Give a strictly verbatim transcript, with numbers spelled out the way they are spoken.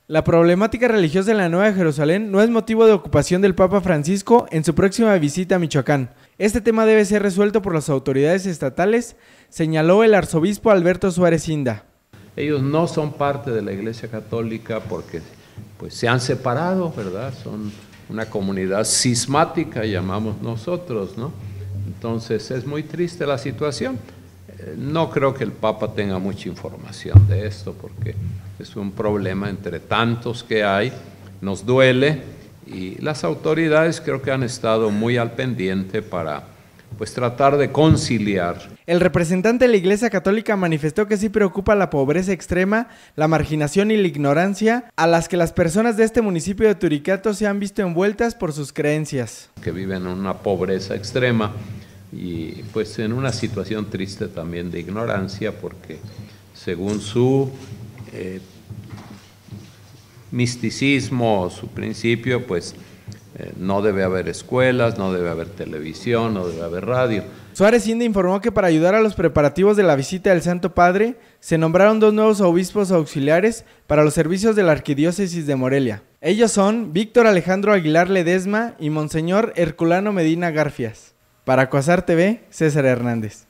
La problemática religiosa en la Nueva Jerusalén no es motivo de ocupación del Papa Francisco en su próxima visita a Michoacán. Este tema debe ser resuelto por las autoridades estatales, señaló el arzobispo Alberto Suárez Inda. Ellos no son parte de la Iglesia Católica porque pues, se han separado, ¿verdad? Son una comunidad cismática, llamamos nosotros, ¿no? Entonces es muy triste la situación. No creo que el Papa tenga mucha información de esto porque es un problema entre tantos que hay, nos duele y las autoridades creo que han estado muy al pendiente para pues tratar de conciliar. El representante de la Iglesia Católica manifestó que sí preocupa la pobreza extrema, la marginación y la ignorancia a las que las personas de este municipio de Turicato se han visto envueltas por sus creencias. Que viven en una pobreza extrema y pues en una situación triste también de ignorancia porque según su eh, misticismo, su principio, pues eh, no debe haber escuelas, no debe haber televisión, no debe haber radio. Suárez Inda informó que para ayudar a los preparativos de la visita del Santo Padre, se nombraron dos nuevos obispos auxiliares para los servicios de la Arquidiócesis de Morelia. Ellos son Víctor Alejandro Aguilar Ledesma y Monseñor Herculano Medina Garfias. Para Cuasar T V, César Hernández.